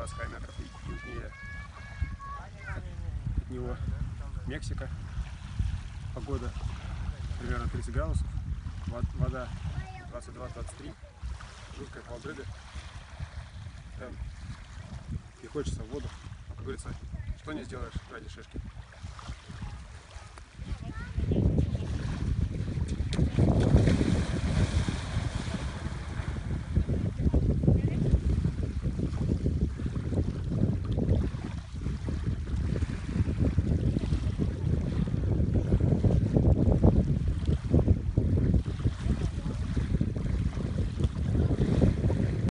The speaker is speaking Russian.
20 километров южнее от него Мексика. Погода примерно 30 градусов, вода 22-23, жуткая холодрыга. И хочется в воду, как говорится, что не сделаешь ради шишки.